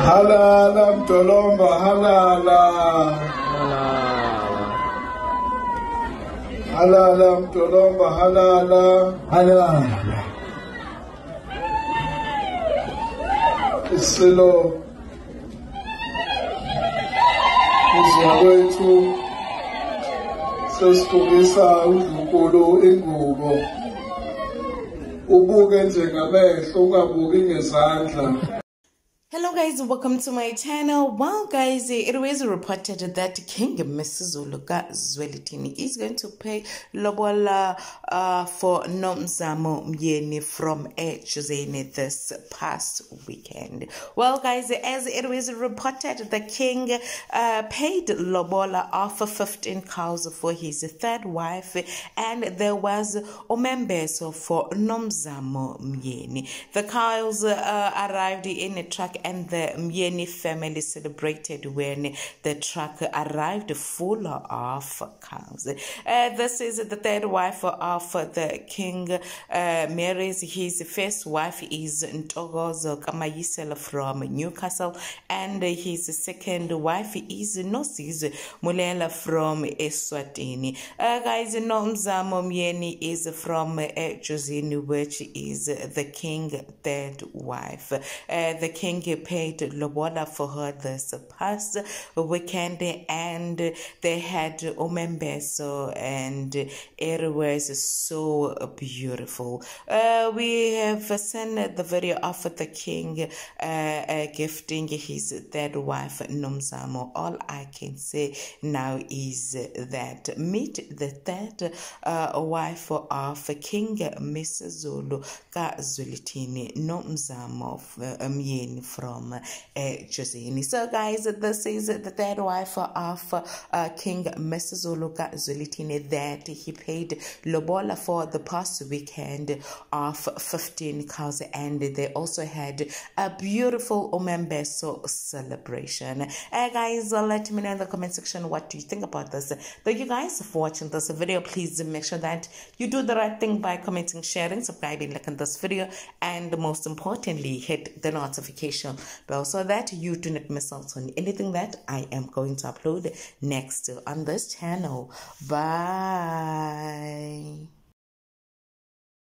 Halala mtolomba halala. Halala mtolomba halala. Halala. Isilo uzakwethu sesigqokisa uDlunkulu ingubo. Ubuke njengamehlo ungabuki ngezandla. Hello guys, welcome to my channel. Well guys, it was reported that King Misizulu Zwelithini is going to pay lobola for Nomzamo Myeni from Echuzeni this past weekend. Well guys, as it was reported, the king paid lobola of 15 cows for his third wife, and there was omembeso for Nomzamo Myeni. The cows arrived in a truck, and the Myeni family celebrated when the truck arrived full of cows. This is the third wife of the king. Marries his first wife is Ntokozo Kamayisela from Newcastle, and his second wife is Nosizo Mulela from Eswatini. Guys, Nomzamo Myeni is from Echuzeni, which is the king's third wife. The king paid lobola for her this past weekend, and they had omembeso, and it was so beautiful. We have seen the video of the king gifting his third wife Nomzamo. All I can say now is that meet the third wife of King Misizulu Zwelithini, Nomzamo Myeni from Echuzeni. So guys, this is the third wife of King Misizulu Zwelithini that he paid lobola for the past weekend of 15 cows, and they also had a beautiful omembeso celebration. Guys, let me know in the comment section what do you think about this. Thank you guys for watching this video. Please make sure that you do the right thing by commenting, sharing, subscribing, liking this video, and most importantly, hit the notification bell so that you do not miss out on anything that I am going to upload next on this channel. Bye.